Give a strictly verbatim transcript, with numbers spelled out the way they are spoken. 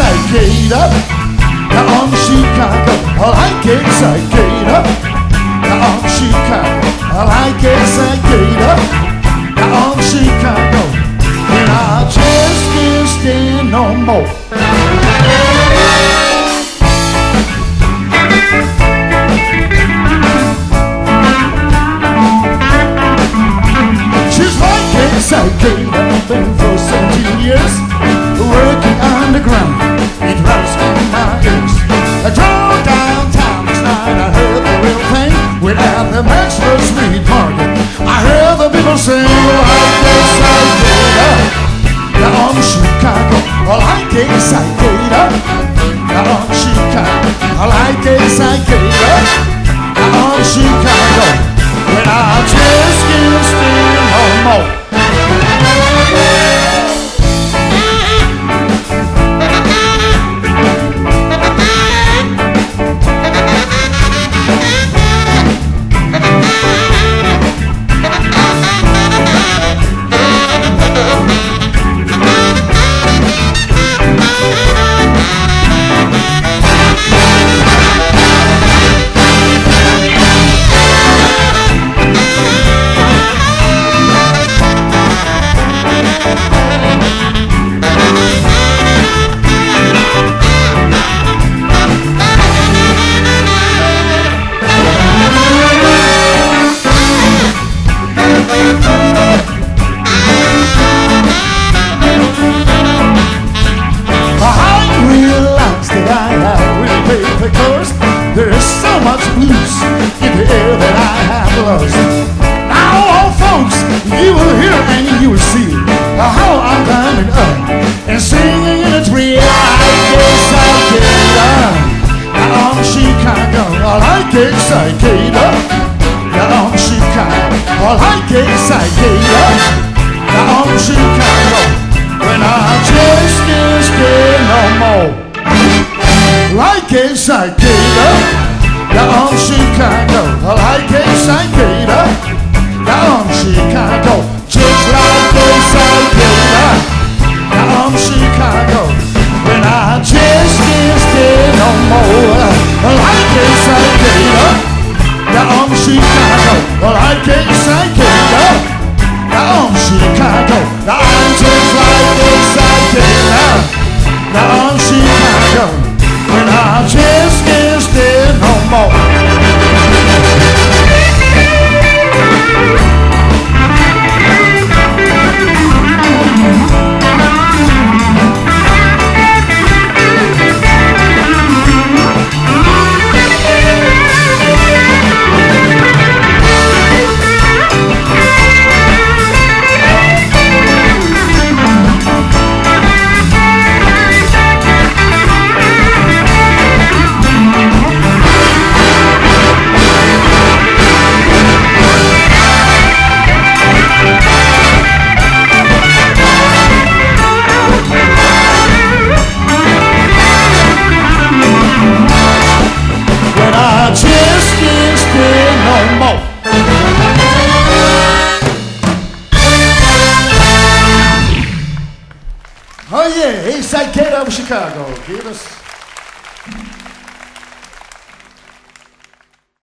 cicada. On Chicago, I like it cicada. On Chicago, I like it cicada. On Chicago, and I just can't stand no more. She's like a cicada, been for seventeen years, working underground. It runs in my ears. I drove downtown this night, I heard the real thing without the Maxwell Street Market. I heard the people sing like a cicada. On Chicago, I like a cicada. On Chicago, I like a cicada. On Chicago, when I just can't stand no more. There's so much blues in the air that I have lost. Now, all folks, you will hear and you will see how I'm climbing up and singing in a tree. I guess I get up. On Chicago, I like it cicada. On Chicago, I like it cicada. On Chicago, when I just can't stand no more. Like a cicada, down Chicago. I like a cicada, down Chicago. Just like a cicada, down Chicago. When I just can't stand no more. Like a cicada, down Chicago. Like a cicada, down Chicago. I'm just like a cicada, down Chicago. When I just can't stand no more. Oh yeah, East Side Kid of Chicago. Give us